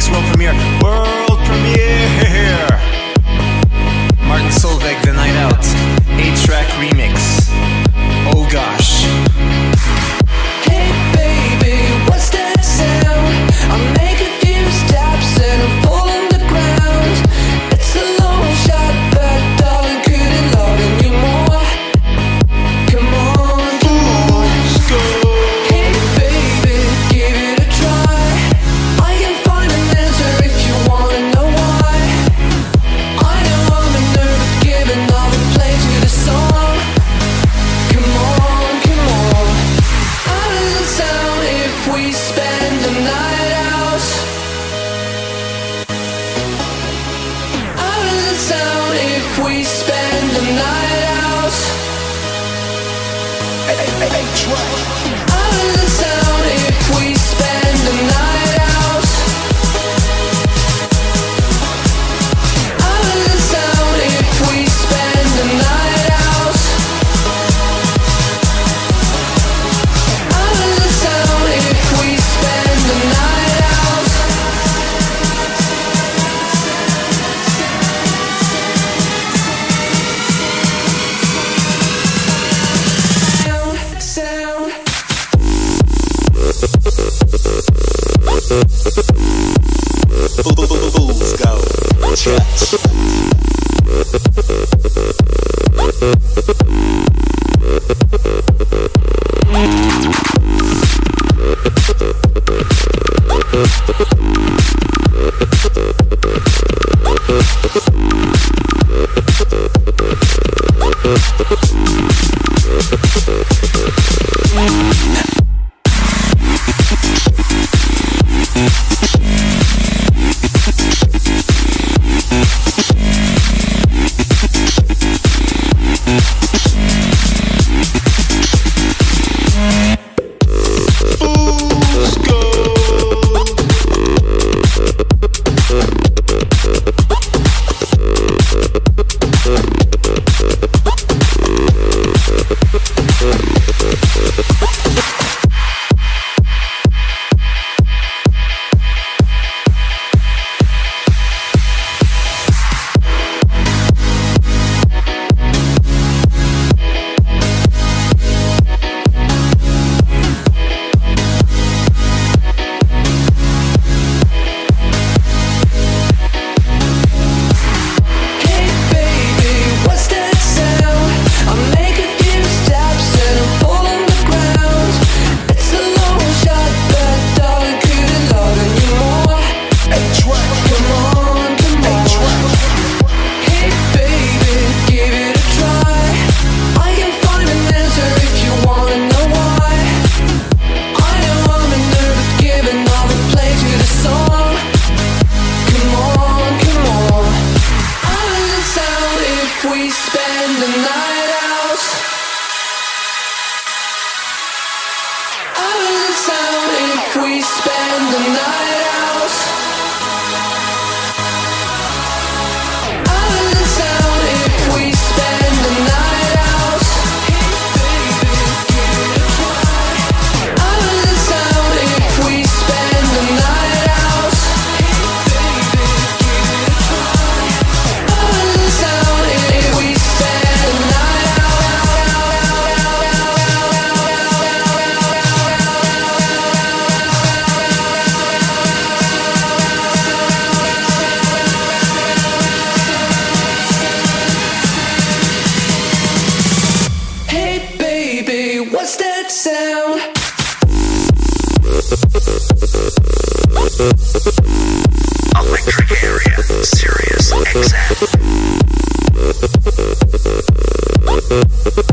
Remix world premiere. World premiere. Martin Solveig, The Night Out. 8-track remix. Oh gosh. Hey baby, what's that sound? I make a few steps and I'm falling the ground. It's a long shot, but darling, couldn't love you more. Come on, come on, let's go. Hey baby, give it a try. I can find an answer if you wanna know why. I know I'm a nerd, but giving all the play to the song. Come on, come on. How does it sound if we spend the night out? How does it sound if we spend the night out? How does it sound if we spend the night out? How does it sound if we spend the night out? How does it sound if we spend the night out? Sound. Fools go. Touch. Fools go. Hey baby, what's that sound? I make a few steps and I'm falling the ground. It's a long shot, but darling, couldn't love you more. Come on, come on. Hey baby, give it a try. I can find an answer if you wanna know why. I know I'm a nerd, but giving all the play to the song. Come on, come on. How does it sound if we spend the night out? How does it sound if we spend the night out? How does it sound if we spend the night out? How does it sound if we spend the night out? How does it sound if we spend the night Hey baby, what's that sound? Electric area, Sirius XM.